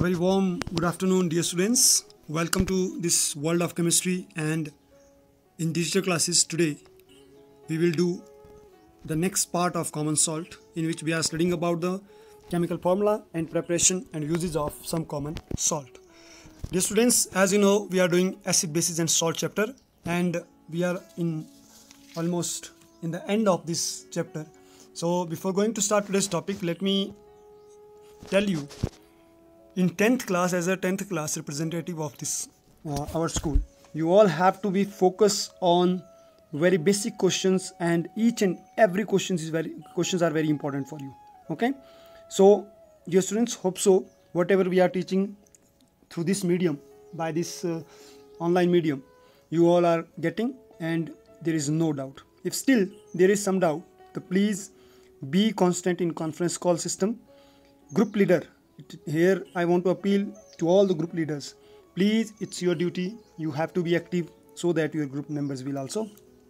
Very warm good afternoon, dear students. Welcome to this world of chemistry, and in digital classes today we will do the next part of common salt, in which we are studying about the chemical formula and preparation and uses of some common salt. Dear students, as you know, we are doing acid, bases and salt chapter, and we are in almost in the end of this chapter. So before going to start today's topic, let me tell you, in 10th class, as a 10th class representative of this our school, you all have to be focused on very basic questions, and each and every questions are very important for you. Okay, so dear students, hope so whatever we are teaching through this medium, by this online medium, you all are getting, and there is no doubt. If still there is some doubt, so please be constant in conference call system. Group leader, here I want to appeal to all the group leaders. Please, it's your duty. You have to be active so that your group members will also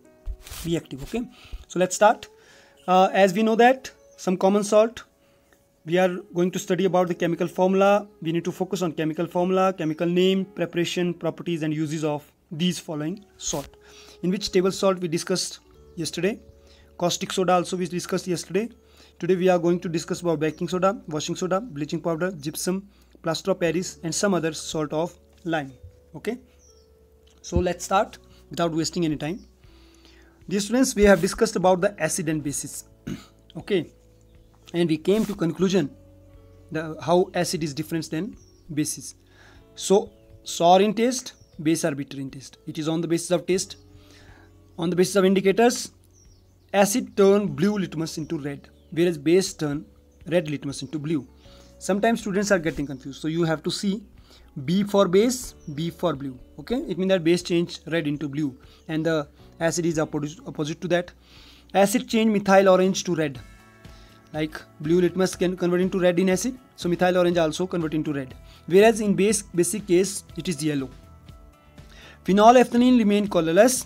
be active. Okay, so let's start. As we know that some common salt, we are going to study about the chemical formula. We need to focus on chemical formula, chemical name, preparation, properties and uses of these following salt, in which table salt we discussed yesterday. Caustic soda also we discussed yesterday. Today we are going to discuss about baking soda, washing soda, bleaching powder, gypsum, plaster of Paris and some other salt of lime. Okay, so let's start without wasting any time. Dear students, we have discussed about the acid and bases. Okay, and we came to conclusion how acid is different than bases. So sour in taste, base are bitter in taste. It is on the basis of taste. On the basis of indicators, acid turn blue litmus into red, whereas base turn red litmus into blue. Sometimes students are getting confused, so you have to see B for base, B for blue. Okay, it means that base change red into blue, and the acid is opposite to that. Acid change methyl orange to red, like blue litmus can convert into red in acid, so methyl orange also convert into red, whereas in basic case it is yellow. Phenolphthalein remain colorless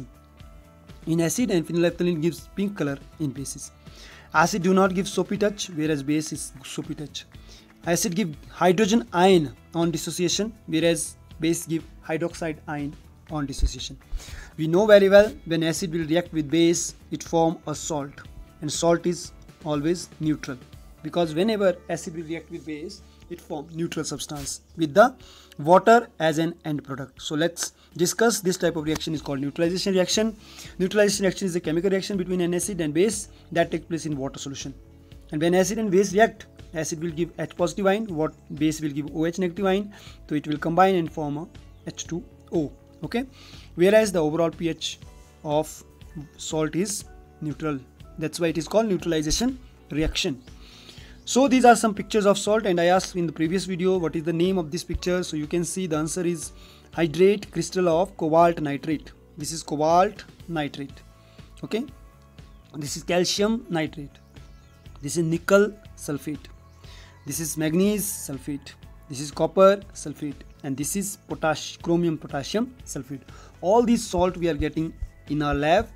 in acid, and phenolphthalein gives pink color in bases. Acid do not give soapy touch, whereas base is soapy touch. Acid give hydrogen ion on dissociation, whereas base give hydroxide ion on dissociation. We know very well when acid will react with base, it form a salt, and salt is always neutral, because whenever acid will react with base, it form neutral substance with the water as an end product. So let's discuss this type of reaction is called neutralization reaction. Neutralization reaction is a chemical reaction between an acid and base that takes place in water solution. And when acid and base react, acid will give H positive ion, what base will give OH negative ion, so it will combine and form a H2O. Okay, whereas the overall pH of salt is neutral. That's why it is called neutralization reaction. So these are some pictures of salt, and I asked in the previous video what is the name of this picture. So you can see the answer is hydrate crystal of cobalt nitrate. This is cobalt nitrate. Okay, this is calcium nitrate. This is nickel sulfate. This is magnesium sulfate. This is copper sulfate, and this is chromium potassium sulfate. All these salt we are getting in our lab,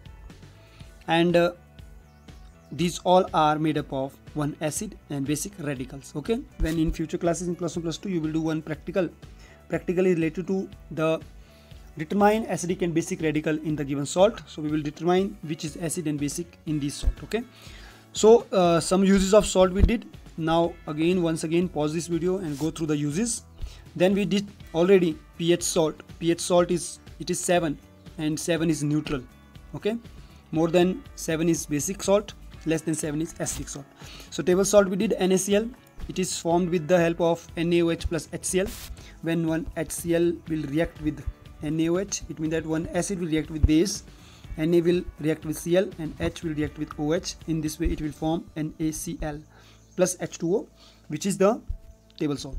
and these all are made up of one acid and basic radicals. Okay, when in future classes in plus 1 plus 2 you will do one practically related to the determine acidic and basic radical in the given salt. So we will determine which is acid and basic in this salt. Okay, so some uses of salt we did. Now once again pause this video and go through the uses. Then we did already pH salt. pH salt is 7, and 7 is neutral. Okay, more than 7 is basic salt, less than 7 is acidic salt. So table salt we did NaCl. It is formed with the help of NaOH plus HCl. When one HCl will react with NaOH, it means that one acid will react with base, Na will react with Cl, and H will react with OH. In this way it will form NaCl plus H2O, which is the table salt.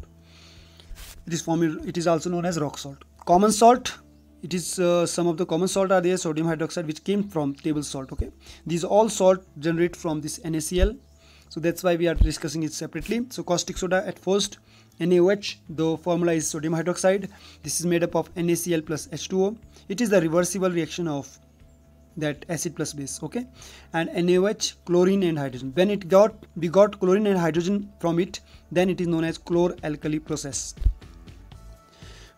It is also known as rock salt. Common salt, it is some of the common salt are there. Sodium hydroxide, which came from table salt. Okay, these all salt generate from this NaCl, so that's why we are discussing it separately. So caustic soda, at first NaOH, the formula is sodium hydroxide. This is made up of NaCl plus H2O. It is the reversible reaction of that acid plus base. Okay, and NaOH, chlorine and hydrogen. When we got chlorine and hydrogen from it, then it is known as chloralkali process.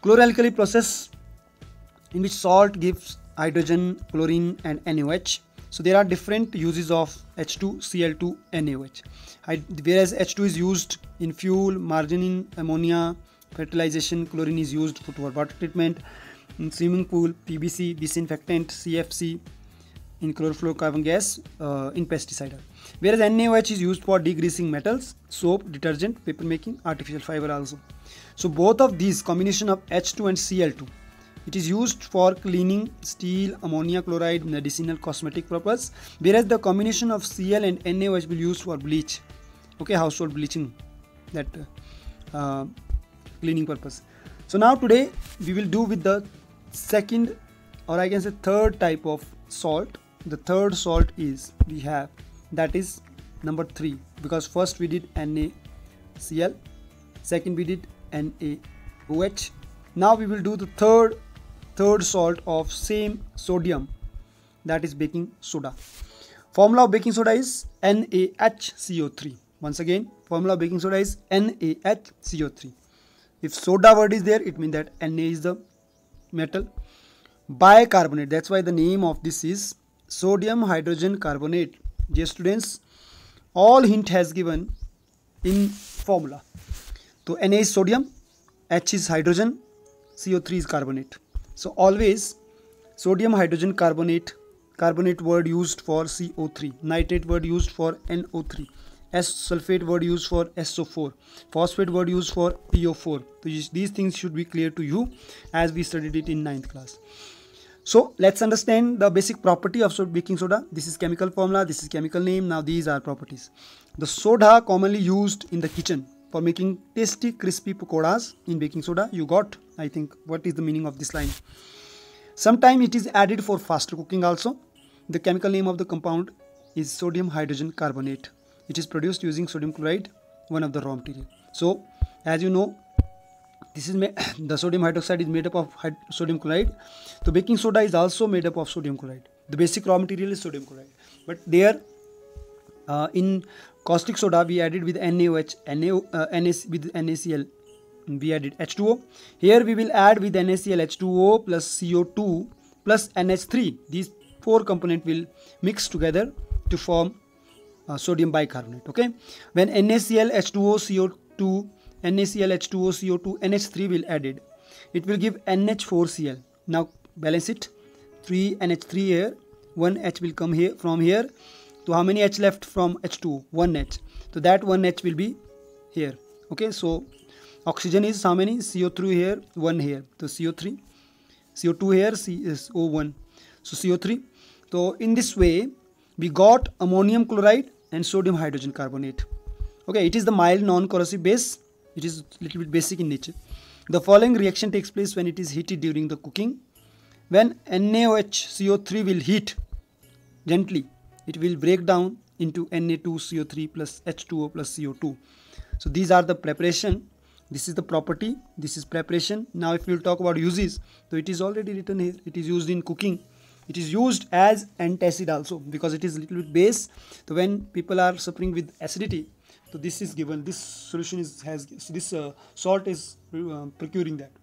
Chloralkali process in which salt gives hydrogen, chlorine and NaOH. So there are different uses of H2, Cl2, NaOH. Whereas H2 is used in fuel, margarine, ammonia, fertilization, chlorine is used for water treatment, in swimming pool, PVC, disinfectant, CFC, in chlorofluorocarbon gas, in pesticide. Whereas NaOH is used for degreasing metals, soap, detergent, paper making, artificial fiber also. So both of these combination of H2 and Cl2, it is used for cleaning steel, ammonia chloride, medicinal, cosmetic purpose. Whereas the combination of Cl and NaOH will be used for bleach, okay, household bleaching, that cleaning purpose. So now today we will do with the second, or I can say third type of salt. The third salt is we have, that is number 3, because first we did NaCl, second we did NaOH. Now we will do the third salt of same sodium, that is baking soda. Formula of baking soda is NaHCO3. Once again, formula of baking soda is NaHCO3. If soda word is there, it means that Na is the metal. Bicarbonate, that's why the name of this is sodium hydrogen carbonate. Dear students, all hint has given in formula. So Na is sodium, H is hydrogen, CO3 is carbonate. So always sodium hydrogen carbonate, carbonate word used for CO3, nitrate word used for NO3, S sulfate word used for SO4, phosphate word used for PO4. So these things should be clear to you as we studied it in 9th class. So let's understand the basic property of baking soda. This is chemical formula, this is chemical name. Now these are properties. The soda commonly used in the kitchen for making tasty crispy pakoras. In baking soda, you got, I think, what is the meaning of this line. Sometimes it is added for faster cooking also. The chemical name of the compound is sodium hydrogen carbonate. It is produced using sodium chloride, one of the raw material. So as you know, this is the sodium hydroxide is made up of sodium chloride. So baking soda is also made up of sodium chloride. The basic raw material is sodium chloride. But there in caustic soda we added with NaOH, with NaCl we added H2O. Here we will add with NaCl H2O plus CO2 plus NH3. These 4 components will mix together to form sodium bicarbonate. Okay, when NaCl H2O CO2 NaCl H2O CO2 NH3 will added, it will give NH4Cl. Now balance it, 3 NH3 here, 1 H will come here from here. So how many H left from H2O? 1 H. So that 1 H will be here. Okay, so oxygen is how many? CO3 here, 1 here. So CO3, CO2 here, CO1. So CO3. So in this way we got ammonium chloride and sodium hydrogen carbonate. Okay, it is the mild non-corrosive base. It is a little bit basic in nature. The following reaction takes place when it is heated during the cooking. When NaOH CO3 will heat gently, it will break down into Na2CO3 plus H2O plus CO2. So these are the preparation. This is the property. This is preparation. Now if we will talk about uses, so it is already written here. It is used in cooking. It is used as antacid also because it is a little bit base. So when people are suffering with acidity, so this is given. This solution this salt is procuring that.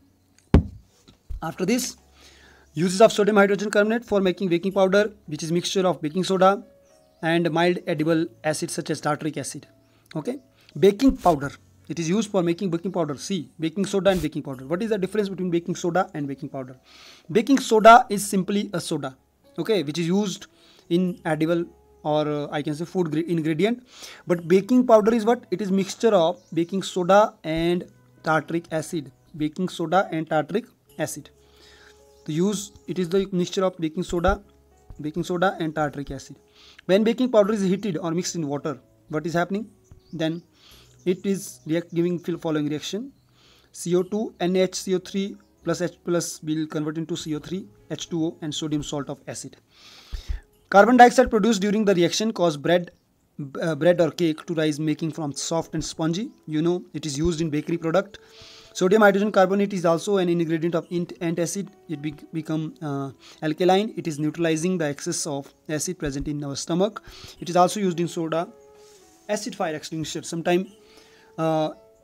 After this, uses of sodium hydrogen carbonate for making baking powder, which is mixture of baking soda and mild edible acid such as tartaric acid. Okay, baking powder. It is used for making baking powder. See, baking soda and baking powder. What is the difference between baking soda and baking powder? Baking soda is simply a soda, okay, which is used in edible or I can say food ingredient. But baking powder is what? It is mixture of baking soda and tartaric acid. Baking soda and tartaric acid. It is the mixture of baking soda and tartaric acid. When baking powder is heated or mixed in water, what is happening? Then it is giving following reaction. CO2, NaHCO3 plus H plus will convert into CO3, H2O and sodium salt of acid. Carbon dioxide produced during the reaction cause bread or cake to rise, making from soft and spongy. You know, it is used in bakery product. Sodium hydrogen carbonate is also an ingredient of antacid. It become alkaline. It is neutralizing the excess of acid present in our stomach. It is also used in soda acid fire extinguisher. Sometimes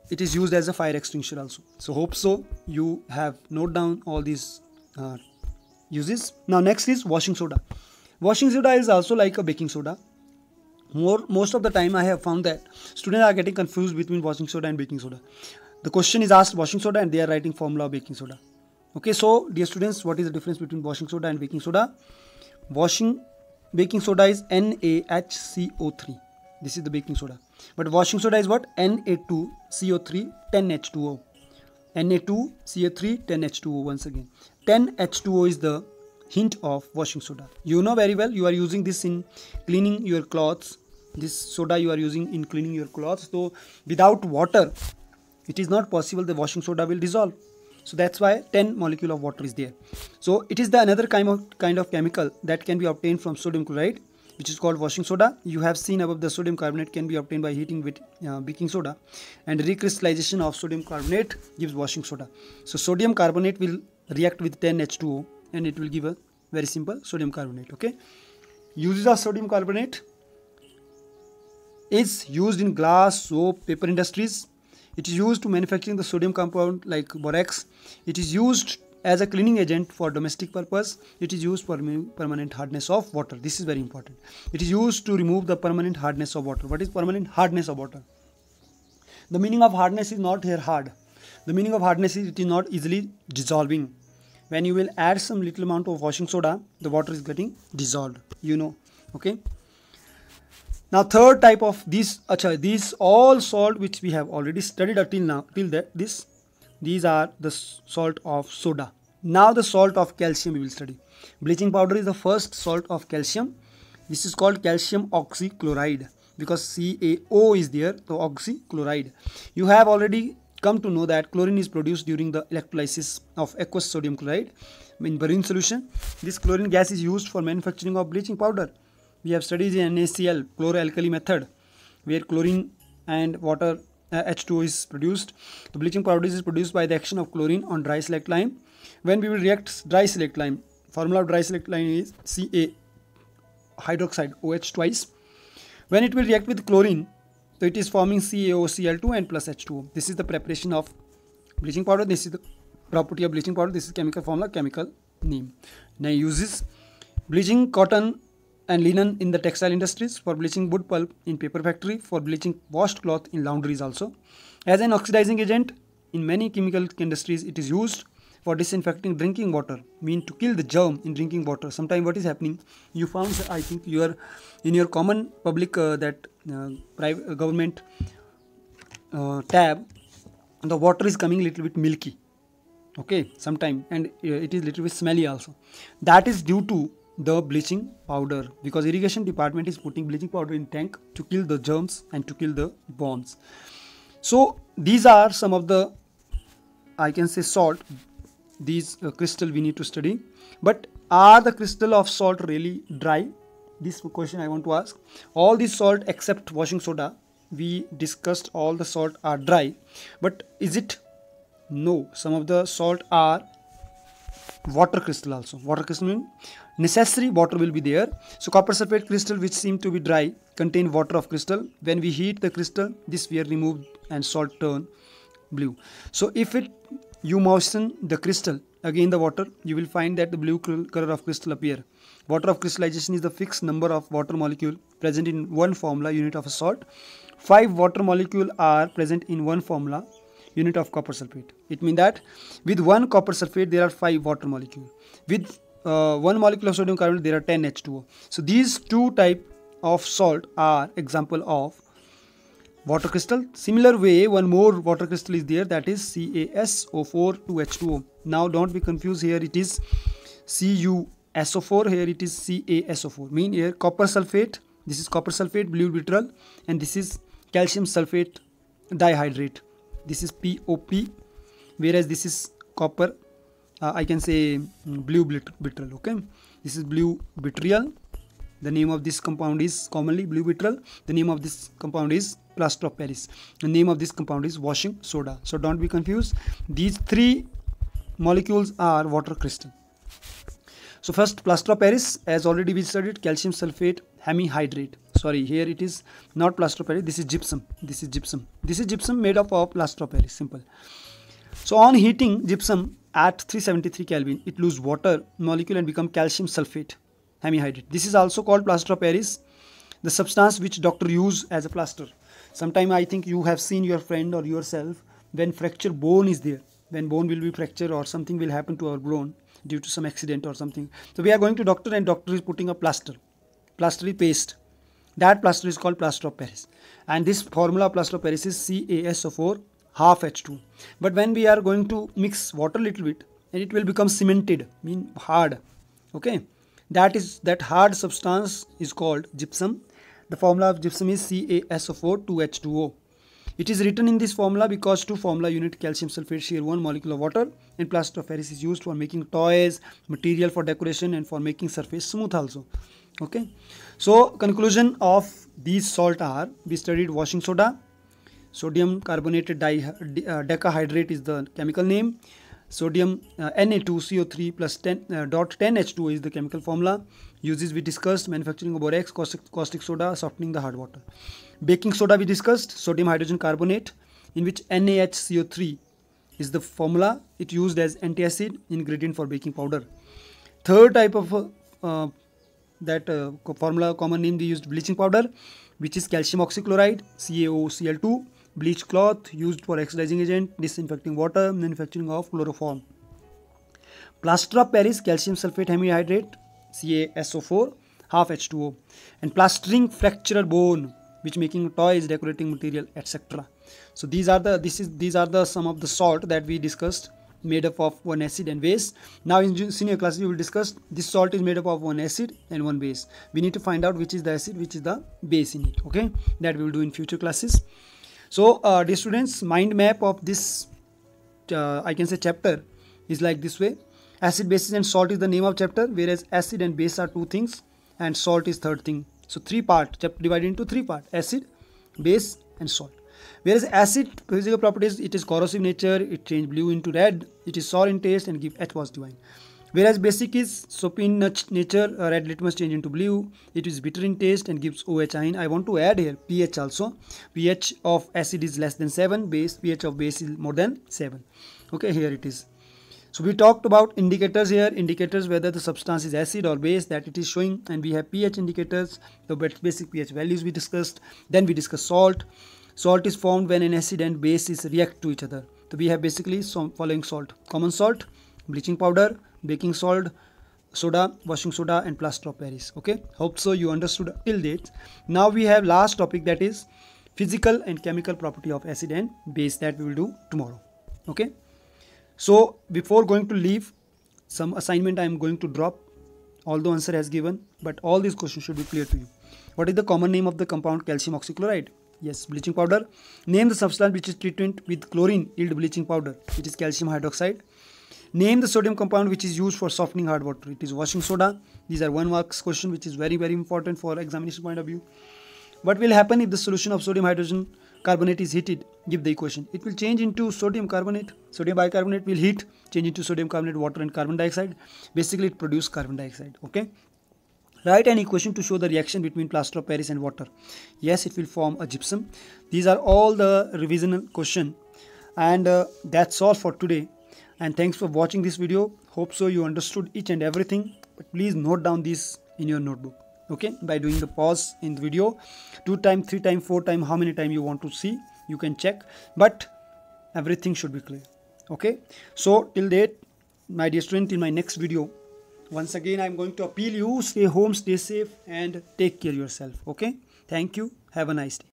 it is used as a fire extinguisher also. So hope so you have note down all these uses. Now next is washing soda. Washing soda is also like a baking soda. Most of the time I have found that students are getting confused between washing soda and baking soda. The question is asked washing soda and they are writing formula of baking soda. Okay, so dear students, what is the difference between washing soda and baking soda? Baking soda is NaHCO3. This is the baking soda. But washing soda is what? Na2CO3 10H2O. Na2CO3 10H2O once again. 10H2O is the hint of washing soda. You know very well, you are using this in cleaning your clothes. This soda you are using in cleaning your clothes. So without water, it is not possible the washing soda will dissolve. So that's why 10 molecule of water is there. So it is the another kind of chemical that can be obtained from sodium chloride, which is called washing soda. You have seen above the sodium carbonate can be obtained by heating with baking soda, and recrystallization of sodium carbonate gives washing soda. So sodium carbonate will react with 10H2O and it will give a very simple sodium carbonate. Okay, uses of sodium carbonate is used in glass, soap, paper industries. It is used to manufacturing the sodium compound like borax. It is used as a cleaning agent for domestic purpose. It is used for permanent hardness of water. This is very important. It is used to remove the permanent hardness of water. What is permanent hardness of water? The meaning of hardness is not here hard. The meaning of hardness is it is not easily dissolving. When you will add some little amount of washing soda, the water is getting dissolved. You know. Okay. Now third type of these all salt which we have already studied until now, these are the salt of soda. Now the salt of calcium we will study. Bleaching powder is the first salt of calcium. This is called calcium oxychloride because CaO is there, so oxychloride. You have already come to know that chlorine is produced during the electrolysis of aqueous sodium chloride in Barine solution. This chlorine gas is used for manufacturing of bleaching powder. We have studied in NaCl, chloroalkali method, where chlorine and water H2O is produced. The bleaching powder is produced by the action of chlorine on dry select lime. When we will react dry select lime, formula of dry select lime is Ca hydroxide OH twice. When it will react with chlorine, so it is forming CaOCl2 and plus H2O. This is the preparation of bleaching powder. This is the property of bleaching powder. This is chemical formula, chemical name. Now uses bleaching cotton and linen in the textile industries, for bleaching wood pulp in paper factory, for bleaching washed cloth in laundries also. As an oxidizing agent in many chemical industries, it is used for disinfecting drinking water, mean to kill the germ in drinking water. Sometimes what is happening, you found, I think you are in your common public private government tab, the water is coming little bit milky, okay, sometime, and it is little bit smelly also. That is due to the bleaching powder, because irrigation department is putting bleaching powder in tank to kill the germs and to kill the worms. So these are some of the, I can say, salt, these crystal we need to study. But are the crystal of salt really dry? This question I want to ask. All these salt except washing soda, we discussed all the salt are dry, but is it? No, some of the salt are water crystal also. Water crystal means necessary water will be there. So copper sulfate crystal which seem to be dry contain water of crystal. When we heat the crystal, this we are removed and salt turn blue. So if you moisten the crystal again the water, you will find that the blue color of crystal appear. Water of crystallization is the fixed number of water molecule present in one formula unit of a salt. 5 water molecule are present in one formula unit of copper sulfate. It means that with 1 copper sulfate there are 5 water molecule. With 1 molecule of sodium carbonate there are 10 H2O. So these two type of salt are example of water crystal. Similar way, one more water crystal is there, that is CaSO4 2H2O. Now don't be confused, here it is CuSO4, here it is CaSO4. Mean here copper sulfate, this is copper sulfate blue bitter, and this is calcium sulfate dihydrate. This is POP, whereas this is copper, I can say blue bitter. Okay, this is blue vitriol. The name of this compound is commonly blue vitriol. The name of this compound is plaster of Paris. The name of this compound is washing soda. So don't be confused. These 3 molecules are water crystal. So first plaster of Paris, as already we studied, calcium sulfate hemihydrate. sorry, here it is not plaster of Paris, this is gypsum. This is gypsum. This is gypsum made up of plaster of Paris, simple. So on heating gypsum at 373 Kelvin, it lose water molecule and become calcium sulfate hemihydrate. This is also called plaster of Paris, the substance which doctor use as a plaster. Sometime I think you have seen your friend or yourself, when fracture bone is there, when bone will be fractured or something will happen to our bone due to some accident or something. So we are going to doctor and doctor is putting a plaster, plastery paste. That plaster is called plaster of Paris. And this formula of plaster of Paris is CaSO4 half H2. But when we are going to mix water a little bit, and it will become cemented, mean hard. Okay, that hard substance is called gypsum. The formula of gypsum is CaSO4 2H2O. It is written in this formula because two formula unit calcium sulfate share one molecule of water, and plaster of Paris is used for making toys, material for decoration, and for making surface smooth also. Okay, so conclusion of these salt are, we studied washing soda, sodium carbonated decahydrate is the chemical name, sodium Na2CO3 plus 10H2O is the chemical formula. Uses we discussed, manufacturing of borax, caustic soda, softening the hard water. Baking soda we discussed, sodium hydrogen carbonate, in which NaHCO3 is the formula. It used as antacid ingredient for baking powder. Third type of formula common name we used, bleaching powder, which is calcium oxychloride, CaOCl2, bleach cloth used for oxidizing agent, disinfecting water, manufacturing of chloroform. Plaster of Paris, calcium sulfate hemihydrate, CaSO4 half H2O, and plastering fractured bone, which making toys, decorating material, etc. So these are the some of the salt that we discussed, made up of one acid and base. Now in senior classes we will discuss this salt is made up of one acid and one base. We need to find out which is the acid, which is the base in it. Okay, that we will do in future classes. So dear students, mind map of this I can say chapter is like this way. Acid, bases and salt is the name of chapter, whereas acid and base are two things and salt is third thing. So three part, chapter divided into three part: acid, base and salt. Whereas acid physical properties, it is corrosive nature, it change blue into red, it is sour in taste and give H positive ion. Whereas basic is soapy in nature, red litmus change into blue, it is bitter in taste and gives OH ion. I want to add here pH also. pH of acid is less than 7, pH of base is more than 7. Okay, here it is. So we talked about indicators here, indicators whether the substance is acid or base, that it is showing, and we have pH indicators, the basic pH values we discussed. Then we discussed salt. Salt is formed when an acid and base is react to each other. So we have basically some following salt: common salt, bleaching powder, baking salt, soda, washing soda, and plaster of Paris. Okay, hope so you understood till date. Now we have last topic, that is physical and chemical property of acid and base, that we will do tomorrow. Okay, so before going to leave, some assignment I am going to drop, although answer has given, but all these questions should be clear to you. What is the common name of the compound calcium oxychloride? Yes, bleaching powder. Name the substance which is treatment with chlorine yield bleaching powder. It is calcium hydroxide. Name the sodium compound which is used for softening hard water. It is washing soda. These are 1 marks question, which is very important for examination point of view. What will happen if the solution of sodium hydrogen carbonate is heated? Give the equation. It will change into sodium carbonate. Sodium bicarbonate will heat, change into sodium carbonate, water and carbon dioxide. Basically it produces carbon dioxide. Okay. Write an equation to show the reaction between plaster of Paris and water. Yes, it will form a gypsum. These are all the revision question, and that's all for today. And thanks for watching this video. Hope so you understood each and everything. But please note down this in your notebook. Okay, by doing the pause in the video, 2 times, 3 times, 4 times, how many times you want to see, you can check. But everything should be clear. Okay, so till date, my dear student, in my next video, once again I am going to appeal you, stay home, stay safe, and take care yourself. Okay, thank you, have a nice day.